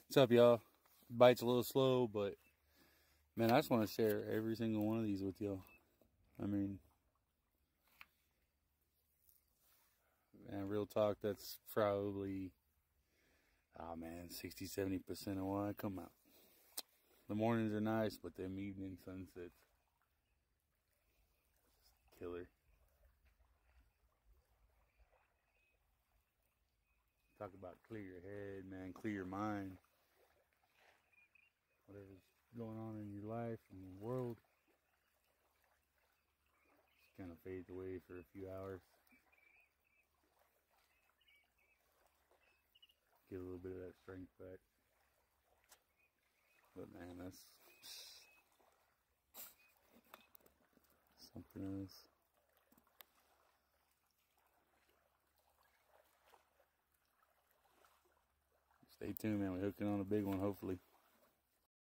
What's up, y'all? Bite's a little slow, but man, I just want to share every single one of these with y'all. I mean, man, real talk, that's probably, oh man, 60-70% of why I come out. The mornings are nice, but them evening sunsets, killer. Talk about clear your head, man, clear your mind. Whatever's going on in your life and your world just kind of fades away for a few hours. Get a little bit of that strength back. But man, that's something else. Stay tuned, man. We're hooking on a big one, hopefully.